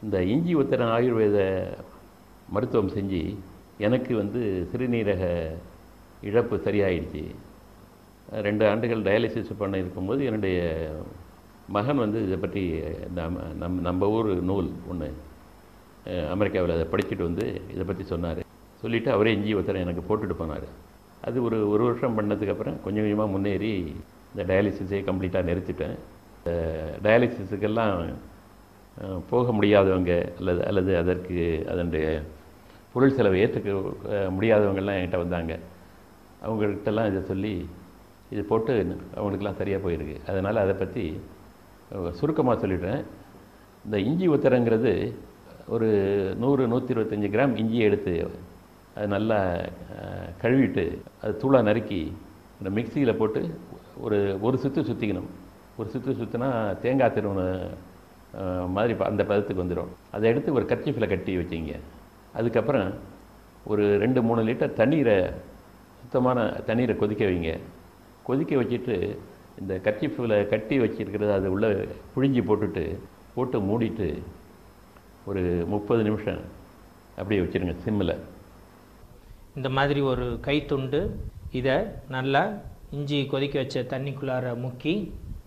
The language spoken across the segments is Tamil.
இந்த இஞ்சி உத்தரம் ஆயுர்வேத மருத்துவம் செஞ்சு எனக்கு வந்து சிறுநீரக இழப்பு சரியாயிடுச்சு. 2 ஆண்டுகள் டயாலிசிஸ் பண்ண இருக்கும்போது என்னுடைய மகன் வந்து இதை பற்றி நம்ம ஊர் நூல் ஒன்று அமெரிக்காவில் அதை படிச்சுட்டு வந்து இதை பற்றி சொன்னார். சொல்லிவிட்டு அவரே இஞ்சி உத்தரம் எனக்கு போட்டுட்டு போனார். அது ஒரு வருஷம் பண்ணதுக்கப்புறம் கொஞ்சம் கொஞ்சமாக முன்னேறி இந்த டயாலிசிஸே கம்ப்ளீட்டாக நிறுத்திட்டேன். டயாலிசிஸுக்கெல்லாம் போக முடியாதவங்க அல்லது அதற்கு அதனுடைய பொருள் செலவை ஏற்றுக்க முடியாதவங்கள்லாம் என்கிட்ட வந்தாங்க. அவங்கள்ட்டெல்லாம் இதை சொல்லி இது போட்டு அவங்களுக்கெல்லாம் சரியாக போயிருக்கு. அதனால் அதை பற்றி சுருக்கமாக சொல்லிடுறேன். இந்த இஞ்சி உத்தரங்கிறது ஒரு 100-125 கிராம் இஞ்சியை எடுத்து அது நல்லா கழுவிட்டு அது தூளாக நறுக்கி இந்த மிக்சியில் போட்டு ஒரு சுற்று சுற்றிக்கணும். ஒரு சுற்று சுற்றினா தேங்காய் திருவன மாதிரி அந்த பதத்துக்கு வந்துடும். அதை எடுத்து ஒரு கர்ச்சீஃபில் கட்டி வச்சிங்க. அதுக்கப்புறம் ஒரு 2-3 லிட்டர் தண்ணீரை, சுத்தமான தண்ணீரை கொதிக்க வைங்க. கொதிக்க வச்சுட்டு இந்த கர்ச்சீஃபில் கட்டி வச்சிருக்கிறது அது உள்ளே புழிஞ்சி போட்டு மூடிட்டு ஒரு 30 நிமிஷம் அப்படியே வச்சுருங்க சிம்மில். இந்த மாதிரி ஒரு கைத்துண்டு இதை நல்லா இஞ்சி கொதிக்க வச்ச தண்ணிக்குள்ளார முக்கி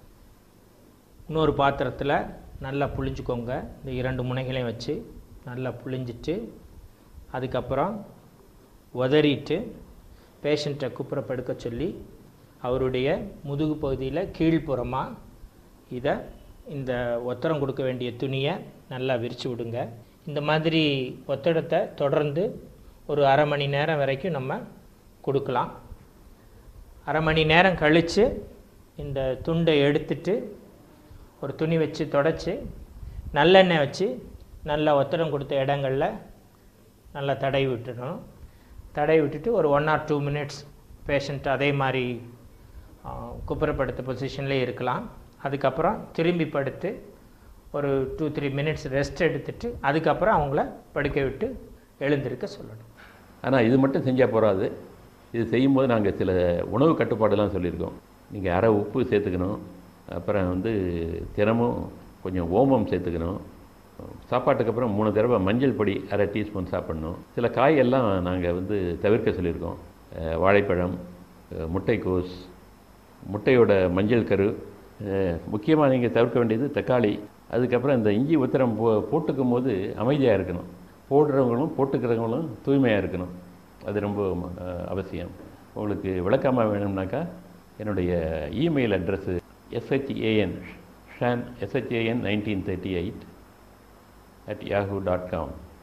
இன்னொரு பாத்திரத்தில் நல்லா புழிஞ்சிக்கோங்க. இந்த 2 முனைகளையும் வச்சு நல்லா புழிஞ்சிட்டு அதுக்கப்புறம் உதறிட்டு பேஷண்ட்டை குப்புற படுக்க சொல்லி அவருடைய முதுகு பகுதியில் கீழ்ப்புறமாக இதை இந்த ஒத்தடம் கொடுக்க வேண்டிய துணியை நல்லா விரித்து விடுங்க. இந்த மாதிரி ஒத்தடத்தை தொடர்ந்து ஒரு அரை மணி நேரம் வரைக்கும் நம்ம கொடுக்கலாம். அரை மணி நேரம் கழித்து இந்த துண்டை எடுத்துட்டு ஒரு துணி வச்சு தொடச்சி நல்லெண்ணெய் வச்சு நல்லா ஒத்தடம் கொடுத்த இடங்களில் நல்லா தடவி விட்டுடணும். தடவி விட்டுட்டு ஒரு 1 or 2 minutes பேஷண்ட் அதே மாதிரி குப்புறப்படுத்த பொசிஷன்லேயே இருக்கலாம். அதுக்கப்புறம் திரும்பி படுத்து ஒரு 2-3 minutes ரெஸ்ட் எடுத்துட்டு அதுக்கப்புறம் அவங்கள படுக்க விட்டு எழுந்திருக்க சொல்லணும். ஆனால் இது மட்டும் செஞ்சால் போகாது. இது செய்யும்போது நாங்கள் சில உணவு கட்டுப்பாடெல்லாம் சொல்லியிருக்கோம். நீங்கள் அரை உப்பு சேர்த்துக்கணும். அப்புறம் வந்து தினமும் கொஞ்சம் ஓமம் சேர்த்துக்கணும். சாப்பாட்டுக்கு அப்புறம் 3 தடவை மஞ்சள் பொடி அரை டீஸ்பூன் சாப்பிட்ணும். சில காயெல்லாம் நாங்கள் வந்து தவிர்க்க சொல்லியிருக்கோம். வாழைப்பழம், முட்டைக்கோஸ், முட்டையோட மஞ்சள் கரு, முக்கியமாக நீங்கள் தவிர்க்க வேண்டியது தக்காளி. அதுக்கப்புறம் இந்த இஞ்சி உத்தரம் போட்டுக்கும் போது அமைதியாக இருக்கணும். போடுறவங்களும் போட்டுக்கிறவங்களும் தூய்மையாக இருக்கணும். அது ரொம்ப அவசியம். உங்களுக்கு விளக்கமாக வேணும்னாக்கா என்னுடைய இமெயில் அட்ரஸ்ஸு shan1938 @yahoo.com